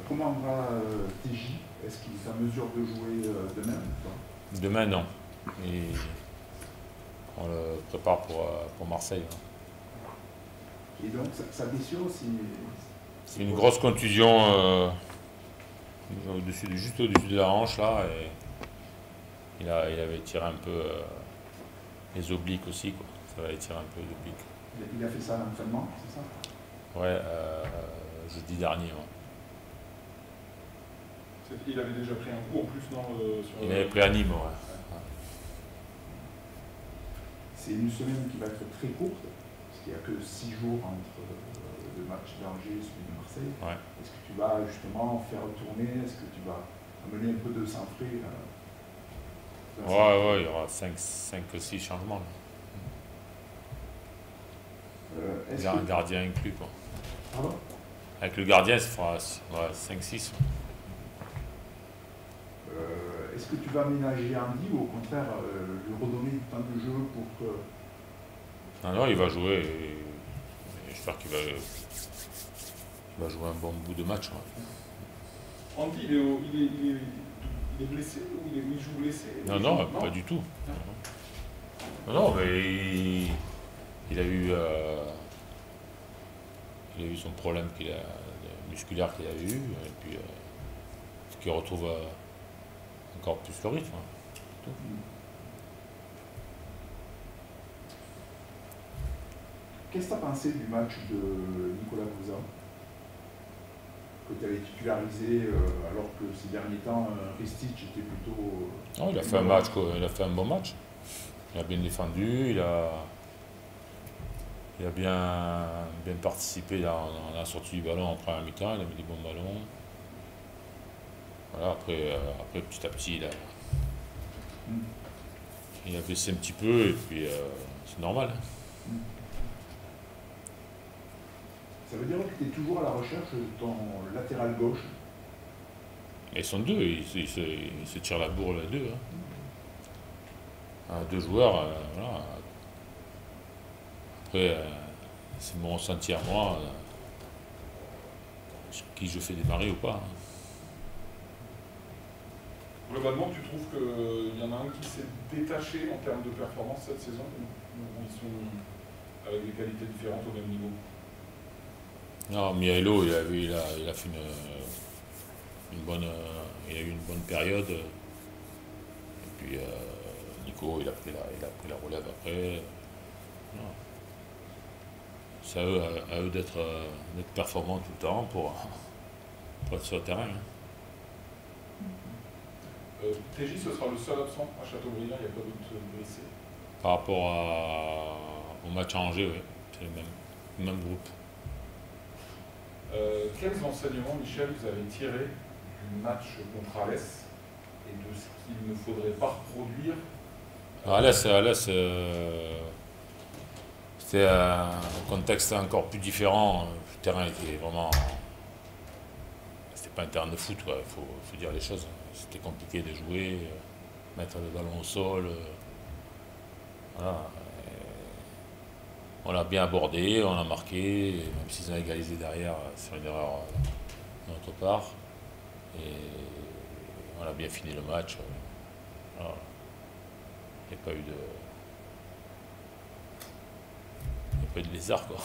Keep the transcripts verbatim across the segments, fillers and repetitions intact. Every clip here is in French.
comment va euh, T J? Est-ce qu'il est en mesure de jouer euh, demain ou pas? Demain, non. Et on le prépare pour, pour Marseille. Hein. Et donc, sa, sa blessure, c'est... C'est une grosse contusion euh, au-dessus de, juste au-dessus de la hanche, là. Et il, a, il avait tiré un peu euh, les obliques aussi, quoi. Ça va étirer un peu les obliques. Il a fait ça à l'entraînement, c'est ça? Ouais, euh, jeudi dernier. Ouais. Il avait déjà pris un coup en plus, non euh, sur Il le... avait pris à Nîmes, ouais. ouais. C'est une semaine qui va être très courte, parce qu'il n'y a que six jours entre euh, le match d'Angers et celui de Marseille. Ouais. Est-ce que tu vas justement faire tourner? Est-ce que tu vas amener un peu de sang frais euh, Ouais, ouais, il y aura cinq six changements. Là. Euh, Il y a un gardien inclus, quoi. Pardon? Avec le gardien, ça fera ouais, cinq six. Euh, Est-ce que tu vas ménager Andy ou au contraire euh, lui redonner du temps de jeu pour que... Non, non, il va jouer et, et j'espère qu'il va, il va jouer un bon bout de match. Ouais. Andy, il est, au, il, est, il, est, il est blessé ou il, est, il joue blessé? Non, non, non, pas du tout. Non, non, mais il, il a eu... Euh, il a eu son problème qu'il a, musculaire qu'il avait eu, et puis euh, qu'il retrouve euh, encore plus le rythme. Hein. Qu'est-ce que tu as pensé du match de Nicolas Cousin, que tu avais titularisé euh, alors que ces derniers temps, euh, Ristich était plutôt... Euh, non, il a fait un match, quoi. Il a fait un bon match. Il a bien défendu, il a, il a bien, bien participé dans, dans la sortie du ballon en première mi-temps, il a mis des bons ballons. Voilà, après, euh, après petit à petit, il a, mm. il a baissé un petit peu et puis euh, c'est normal. Hein. Mm. Ça veut dire que tu es toujours à la recherche de ton latéral gauche? Ils sont deux, ils, ils, se, ils se tirent la bourre les deux. Hein. Mm. Deux joueurs, euh, voilà. Après, euh, c'est mon ressenti à moi, euh, qui je fais démarrer ou pas. Hein. Globalement, tu trouves qu'il y en a un qui s'est détaché en termes de performance cette saison, ou ils sont avec des qualités différentes au même niveau? Non, Mihailo, il a, il a, il a fait une, une bonne, il a eu une bonne période. Et puis euh, Nico, il a pris la, il a pris la relève après. C'est à eux, à, à eux d'être, d'être performants tout le temps pour, pour être sur le terrain. Hein. Euh, T J, ce sera le seul absent à Châteaubriand, il n'y a pas d'autres blessés? Par rapport à, au match à Angers, oui, c'est le même, le même groupe. Euh, quels enseignements, Michel, vous avez tirés du match contre Alès et de ce qu'il ne faudrait pas reproduire? Alès, Alès euh, c'était un contexte encore plus différent. Le terrain était vraiment... C'était pas un terrain de foot, il faut, faut dire les choses. C'était compliqué de jouer, mettre le ballon au sol. Voilà. On l'a bien abordé, on a marqué, même s'ils ont égalisé derrière, c'est une erreur de notre part. Et on a bien fini le match. Voilà. Il n'y a pas eu de. Il n'y a pas eu de lézard, quoi.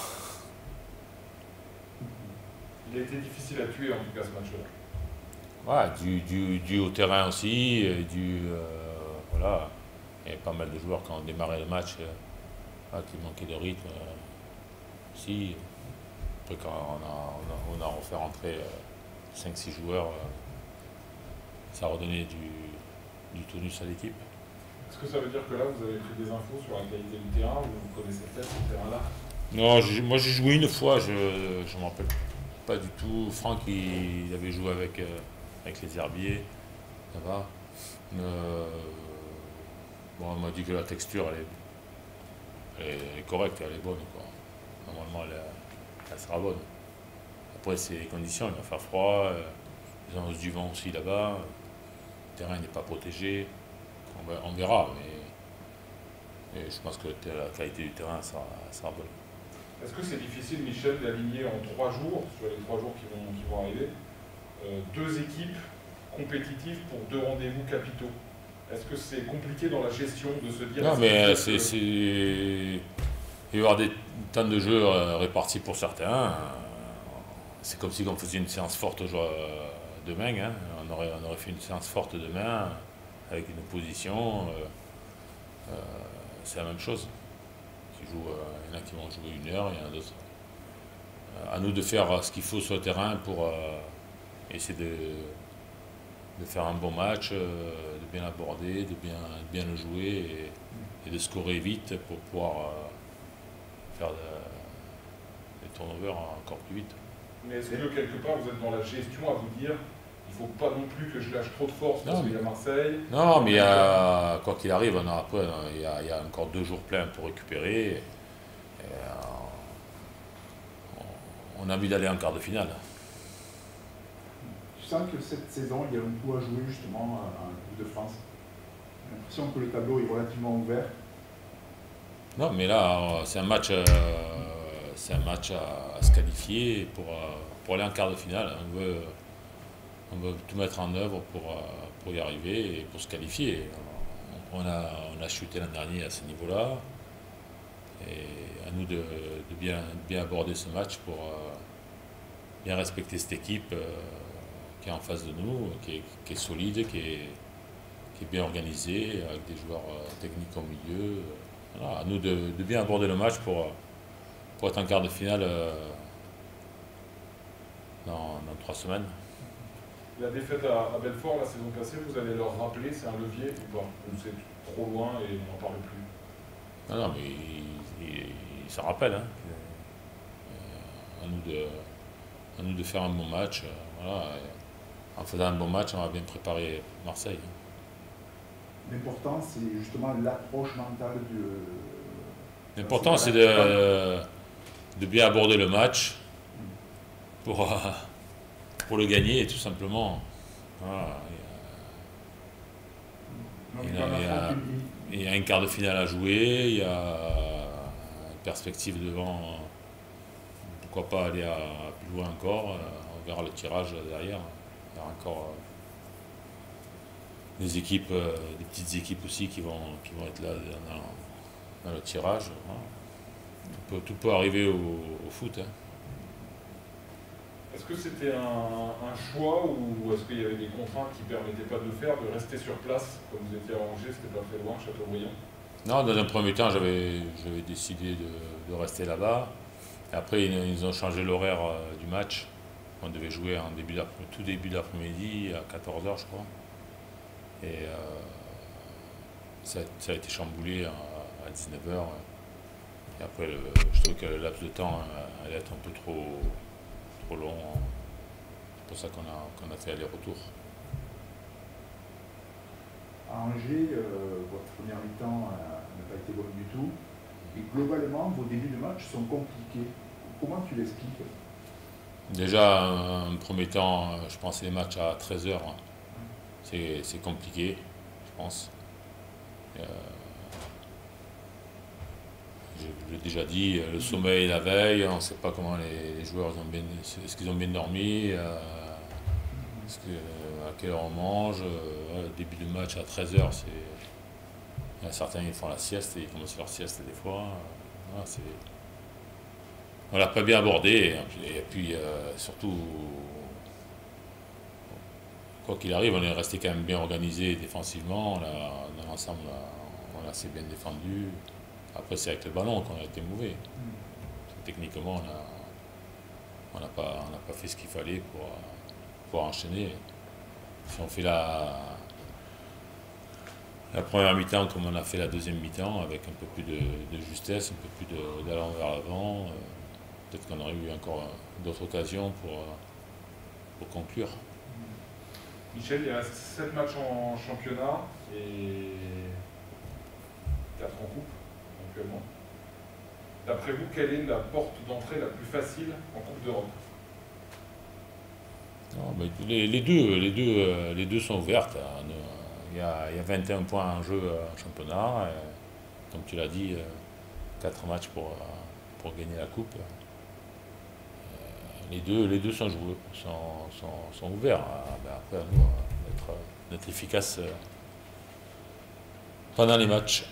Il a été difficile à tuer en tout cas ce match-là. Ouais, dû, dû, dû au terrain aussi, dû. Euh, voilà. Il y avait pas mal de joueurs qui ont démarré le match. Euh, Ah, qui manquait de rythme euh, aussi. Après, quand on a, on a, on a refait rentrer euh, cinq six joueurs, euh, ça a redonné du, du tonus à l'équipe. Est-ce que ça veut dire que là, vous avez pris des infos sur la qualité du terrain, ou vous connaissez peut-être ce terrain-là? Non, moi j'ai joué une fois, je ne m'en rappelle pas du tout. Franck, il, il avait joué avec, euh, avec les herbiers, ça va. Euh, bon, on m'a dit que la texture, elle est Elle est correcte, elle est bonne. Quoi. Normalement, elle, elle sera bonne. Après, c'est les conditions, il va faire froid, euh, les annonces du vent aussi là-bas, le terrain n'est pas protégé. On, va, on verra, mais, mais je pense que la qualité du terrain sera, sera bonne. Est-ce que c'est difficile, Michel, d'aligner en trois jours, sur les trois jours qui vont, qui vont arriver, euh, deux équipes compétitives pour deux rendez-vous capitaux. Est-ce que c'est compliqué dans la gestion de se dire... Non, mais que... c'est, c'est... il va y avoir des temps de jeu répartis pour certains. C'est comme si on faisait une séance forte demain. Hein. On, aurait, on aurait fait une séance forte demain avec une opposition. Euh, euh, c'est la même chose. Qui joue, euh, il y en a qui vont jouer une heure, il y en a d'autres. Euh, à nous de faire ce qu'il faut sur le terrain pour euh, essayer de, de faire un bon match, euh, de bien l'aborder, de bien, de bien le jouer et, et de scorer vite pour pouvoir euh, faire de, des turnovers encore plus vite. Mais est-ce que quelque part vous êtes dans la gestion à vous dire il ne faut pas non plus que je lâche trop de force parce qu'il y a Marseille? Non, mais il y a, quoi qu'il arrive, on a, après, il, y a, il y a encore deux jours pleins pour récupérer. Et, on, on a envie d'aller en quart de finale. Tu sens que cette saison, il y a un coup à jouer justement en Coupe de France. J'ai l'impression que le tableau est relativement ouvert. Non, mais là, c'est un match, euh, c'est un match à, à se qualifier pour, pour aller en quart de finale. On veut, on veut tout mettre en œuvre pour, pour y arriver et pour se qualifier. On a, on a chuté l'an dernier à ce niveau-là. Et à nous de, de, bien, de bien aborder ce match pour euh, bien respecter cette équipe euh, qui est en face de nous, qui est, qui est solide, qui est, qui est bien organisée, avec des joueurs euh, techniques au milieu. Voilà, à nous de, de bien aborder le match pour, pour être en quart de finale euh, dans, dans trois semaines. La défaite à, à Belfort la saison passée, vous allez leur rappeler, c'est un levier ou pas? Ou c'est trop loin et on n'en parle plus? Non, non, mais il, il, il s'en rappelle. Hein. Euh, à, nous de, à nous de faire un bon match. Euh, voilà. Et en faisant un bon match, on va bien préparer Marseille. L'important, c'est justement l'approche mentale de... L'important, c'est de, de bien aborder le match pour, pour le gagner, tout simplement. Voilà. Il y a, il y a, il y a un quart de finale à jouer, il y a une perspective devant, pourquoi pas aller à, plus loin encore, on verra le tirage derrière. Il y a encore des équipes, des petites équipes aussi qui vont, qui vont être là dans, dans le tirage. Peut, tout peut arriver au, au foot. Hein. Est-ce que c'était un, un choix ou est-ce qu'il y avait des contraintes qui ne permettaient pas de le faire, de rester sur place? Comme vous étiez à Angers, c'était pas très loin, Châteaubriand? Non, dans un premier temps, j'avais décidé de, de rester là-bas. Après, ils, ils ont changé l'horaire euh, du match. On devait jouer en début tout début d'après-midi, à quatorze heures, je crois. Et euh, ça, ça a été chamboulé à, à dix-neuf heures. Et après, le, je trouve que le laps de temps euh, allait être un peu trop... trop long. C'est pour ça qu'on a, qu'on a fait aller-retour. À Angers, euh, votre première mi-temps euh, n'a pas été bonne du tout. Et globalement, vos débuts de match sont compliqués. Comment tu l'expliques? Déjà, un premier temps, je pense que les matchs à treize heures, c'est compliqué, je pense. Euh, Je l'ai déjà dit, le sommeil la veille, on ne sait pas comment les, les joueurs ont bien, est-ce qu'ils ont bien dormi, euh, est-ce que, à quelle heure on mange, euh, le début du match à treize heures, c'est, il y en a certains qui font la sieste et ils commencent leur sieste des fois. Euh, voilà, on l'a pas bien abordé et puis euh, surtout, quoi qu'il arrive, on est resté quand même bien organisé défensivement, on a, dans l'ensemble on a assez bien défendu. Après, c'est avec le ballon qu'on a été mauvais. Mmh. Techniquement, on n'a pas, pas fait ce qu'il fallait pour, pour enchaîner. Si on fait la, la première mi-temps comme on a fait la deuxième mi-temps, avec un peu plus de, de justesse, un peu plus d'allant vers l'avant, euh, peut-être qu'on aurait eu encore d'autres occasions pour, pour conclure. Michel, il y a sept matchs en championnat et quatre en coupe. D'après vous, quelle est la porte d'entrée la plus facile en Coupe d'Europe? les, les, deux, les, deux, les deux sont ouvertes. Il y a, il y a vingt et un points en jeu en championnat. Et, comme tu l'as dit, quatre matchs pour, pour gagner la Coupe. les, deux, les deux sont joués, sont, sont, sont ouverts. Ah, ben après, à nous, d'être, d'être efficace euh, pendant les matchs.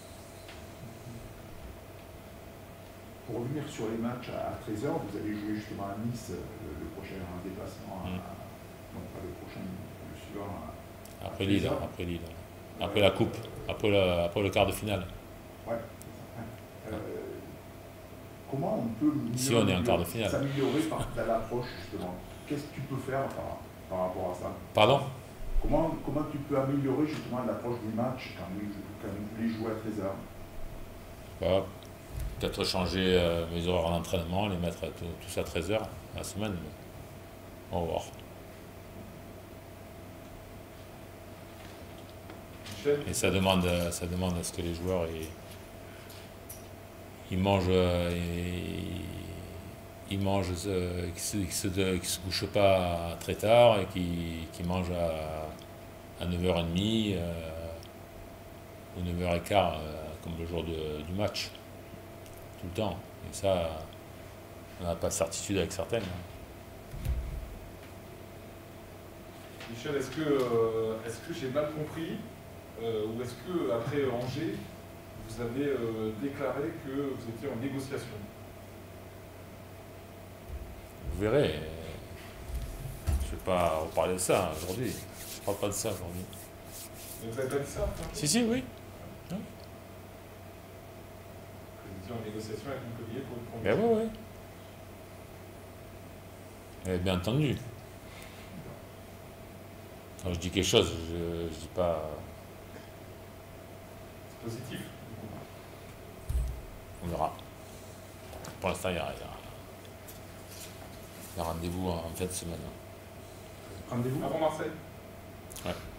Pour revenir sur les matchs à treize heures, vous allez jouer justement à Nice le, le prochain déplacement, à, mm. non pas le prochain, le suivant. À, après Lille, après Lille. Après euh, la coupe, euh, après, la, après le quart de finale. Ouais, c'est ça. Ouais. Euh, comment on peut si on est en quart de finale. s'améliorer par dans l'approche justement? Qu'est-ce que tu peux faire par, par rapport à ça? Pardon? Comment, comment tu peux améliorer justement l'approche du match quand vous, quand vous voulez jouer à treize heures? Bah, peut-être changer euh, mes horaires d'entraînement, les mettre tout, tous à treize heures la semaine. On va voir. Et ça demande, ça demande à ce que les joueurs ils, ils mangent, ils, ils mangent, euh, qu'ils ne se, se, se couchent pas très tard et qu'ils, qu'ils mangent à, à neuf heures trente euh, ou neuf heures quinze euh, comme le jour de, du match. Tout le temps. Et ça, on n'a pas de certitude avec certaines. Michel, est-ce que, euh, est-ce que j'ai mal compris euh, ou est-ce que après Angers, vous avez euh, déclaré que vous étiez en négociation? Vous verrez. Je ne vais pas reparler de ça aujourd'hui. Je ne parle pas de ça aujourd'hui. Vous n'avez pas dit ça? Si, si, oui. oui. Vous étiez en négociation avec Montpellier pour une promesse? Ben oui, oui. Eh bien entendu. Quand je dis quelque chose, je ne dis pas... C'est positif. On verra. Pour l'instant, il y a, il y a un rendez-vous en fin de semaine. Rendez-vous avant Marseille? Ouais.